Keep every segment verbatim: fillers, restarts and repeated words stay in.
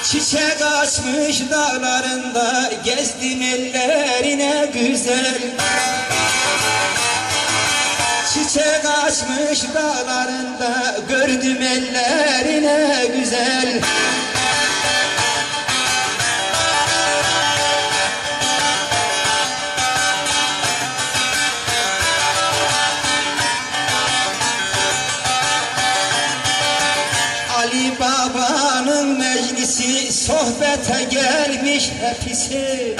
Çiçek açmış dağlarında gezdim ellerine güzel. Çiçek açmış dağlarında gördüm ellerine güzel. Ali Baba'nın meclisi sohbete gelmiş hepsi.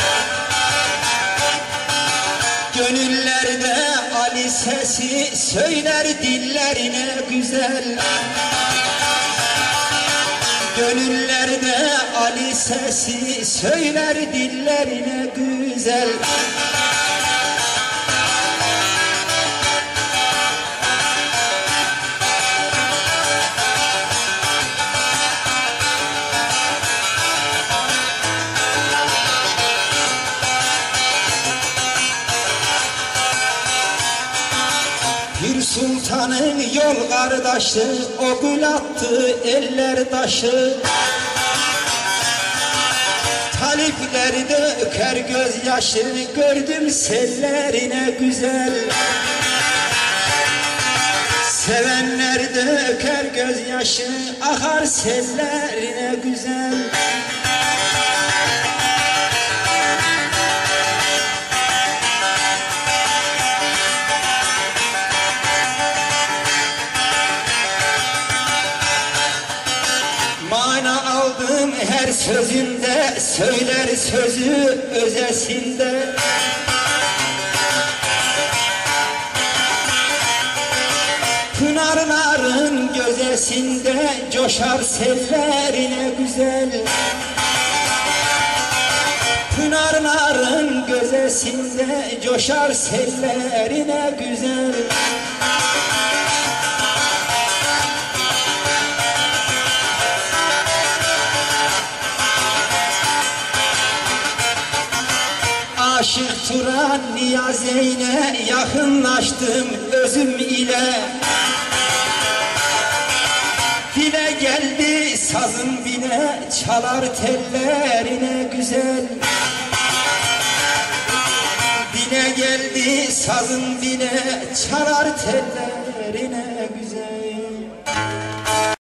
Gönüllerde Ali sesi söyler dillerine güzel. Gönüllerde Ali sesi söyler dillerine güzel. Bir sultanın yol kardeşi, o gül attı eller taşı. Talipleri döker gözyaşı, gördüm sellerine güzel. Sevenler döker gözyaşı, akar sellerine güzel. Mana aldım her sözünde, söyler sözü özesinde. Pınarların gözesinde coşar sellerine güzel. Pınarların gözesinde coşar sellerine güzel. Aşık Turan Niyazi'ne yakınlaştım özüm ile. Dile geldi sazın bile, çalar tellerine güzel. Dile geldi sazın bile, çalar tellerine